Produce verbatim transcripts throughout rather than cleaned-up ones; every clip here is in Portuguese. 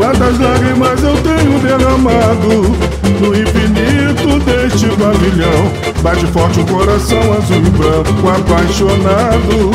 Quantas lágrimas eu tenho derramado no infinito deste pavilhão. Bate forte o coração azul e branco, apaixonado.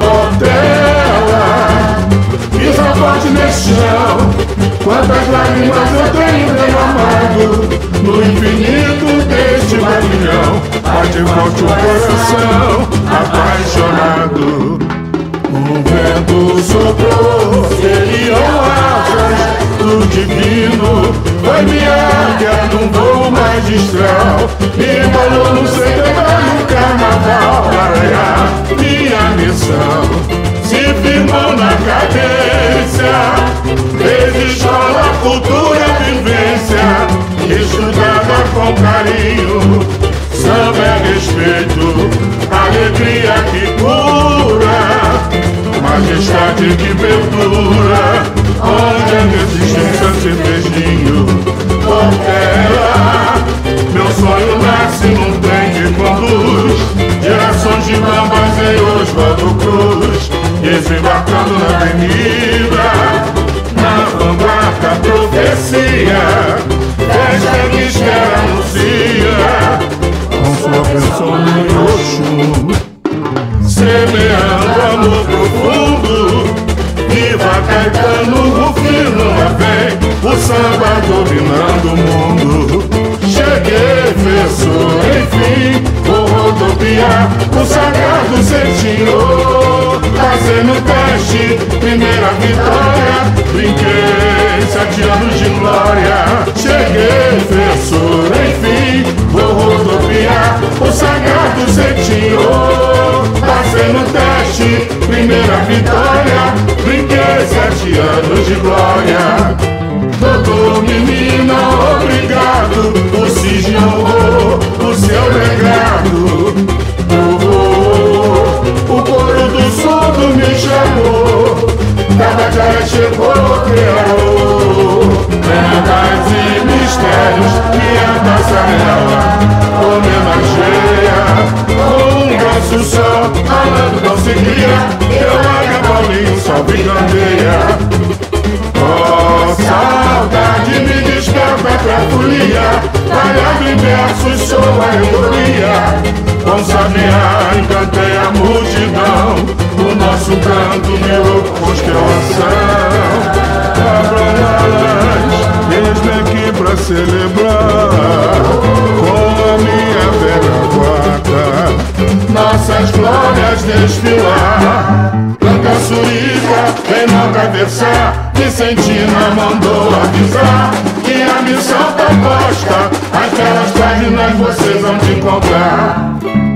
Portela, pisa forte nesse chão. Quantas lágrimas eu tenho derramado no infinito deste pavilhão. Bate forte o coração, apaixonado. O vento soprou, seriam asas do divino. Foi minha águia num voo magistral, me embalou no centenário do carnaval. Araiá, minha missão se firmou na cadência. Fez escola, cultura, vivência, estudada com carinho. Samba é respeito, alegria que cura, majestade que perdura, onde a resistência se fez ninho. Portela, meu sonho nasce num trem que conduz gerações de bambas em Oswaldo Cruz, desembarcando na avenida, na vanguarda profecia, festa que espera anuncia, com sua bênção no Oxum, semeando amor profundo. Viva Caetano, Rufino, lá vem o samba dominando o mundo. Cheguei, professor, enfim, vou rodopiar o sagrado Cetinho. Fazendo teste, primeira vitória, brinquei, sete anos de glória. Cheguei, professor, enfim, vou rodopiar o sagrado Cetinho. Fazendo teste, primeira vitória, brinquei, sete anos de glória. Doutor menina, obrigado, o cisne honrou o seu legado. Oh, oh, o coro do surdo me chamou, Tabajara chegou, criou lendas e mistérios que a passarela homenageia. Com um braço só, falando não se cria, eu larga Paulinho, salve candeia. Oh, saudade me desperta pra folia, variado em versos sou a euforia. Com sabiá encantei a multidão, o nosso canto virou constelação. Abram alas, eis-me aqui pra celebrar com a minha velha guarda nossas glórias desfilar. Branca Surica, vem não cabeçar, Vicentina mandou avisar que a missão tá posta, aquelas páginas vocês vão te encontrar.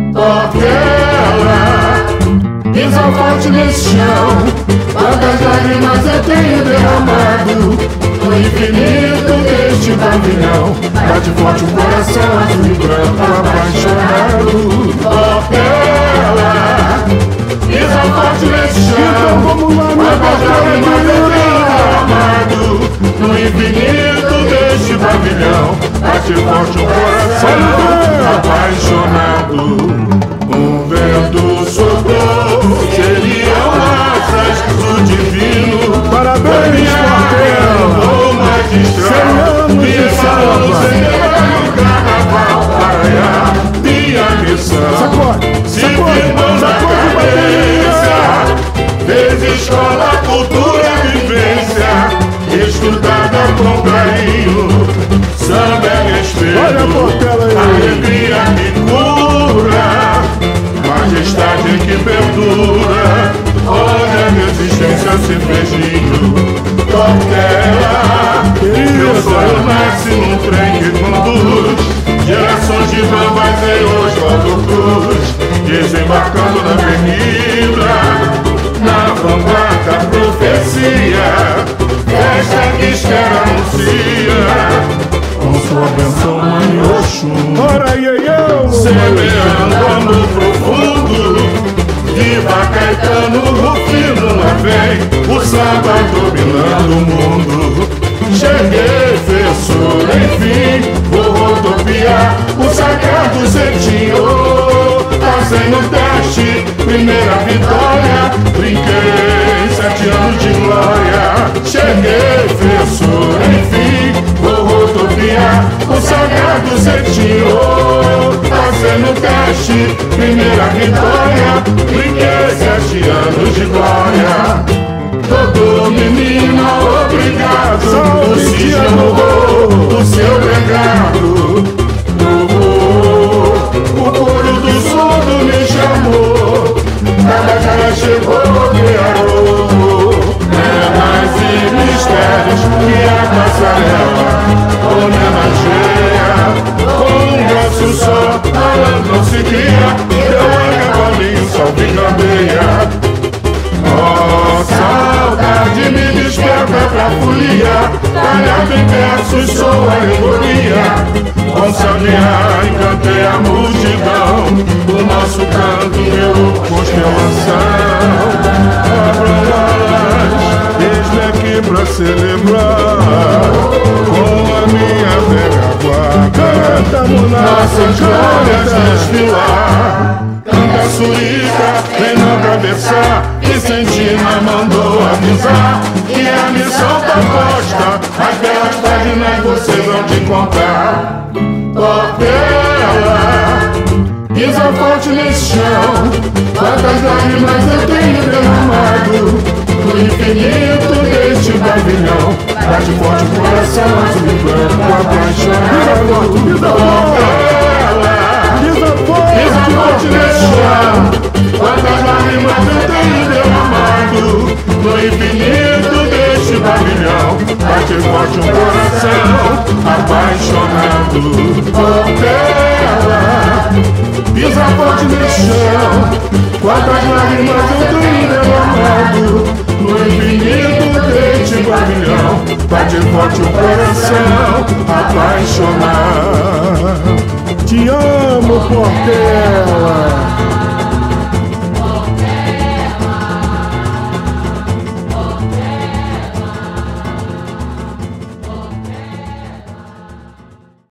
Portela, pisa forte nesse chão, quantas lágrimas eu tenho derramado no infinito deste pavilhão. Bate forte o coração azul e branco, apaixonado. Portela, pisa forte nesse chão, quantas lágrimas eu tenho derramado no infinito deste pavilhão. Bate forte o coração apaixonado. Um vento soprou, seriam asas do divino. Parabéns, Portela! O magistral, minha no carnaval, Araiá, minha missão se firmou na cadência. Fez escola, cultura, vivência, estudada com carinho. Samba é respeito, olha, Portela aí, alegria que cura, majestade que perdura, onde a resistência se fez ninho. Portela, meu sonho nasce num trem que conduz gerações de bambas em Oswaldo Cruz, desembarcando na avenida, na vanguarda profecia, festa que espera anuncia, com sua bênção mãe Oxum. ora iê, Semeando amor profundo, viva Caetano, Rufino, lá vem o samba dominando o mundo. Cheguei, professor, enfim, vou rodopiar o sagrado Cetinho. Fazendo teste, primeira vitória, brinquei, sete anos de glória. Cheguei, professor, presenteou, fazendo teste, primeira vitória, trinta e sete anos de glória. Todo menino, obrigado, o Cid honrou o seu legado. O coro do surdo me chamou, Tabajara chegou, criou lendas e mistérios que a passarela homenageia. Com um braço só, malandro não se cria, deu a bolinho, salve e cambeia. Oh, saudade me desperta pra folia, talhado em versos sou alegoria. Com sabiá encantei a multidão, o nosso canto virou constelação. Abram alas, Eis-me aqui pra celebrar com a minha velha guarda. Canta, nossas glórias desfilar. Canta Surica, vem não atravessar, Vicentina mandou avisar que a missão tá posta, aquelas páginas vocês vão te contar. Portela, pisa forte nesse chão, quantas lágrimas eu tenho derramado no infinito deste pavilhão. Bate forte o coração azul e branco, apaixonado. Portela, pisa forte nesse chão, quantas lágrimas eu tenho derramado no infinito deste pavilhão. Bate forte um coração apaixonado. Portela, pisa forte nesse chão, quantas lágrimas eu tenho derramado no infinito deste pavilhão. Bate forte o coração apaixonado. Te amo, Portela.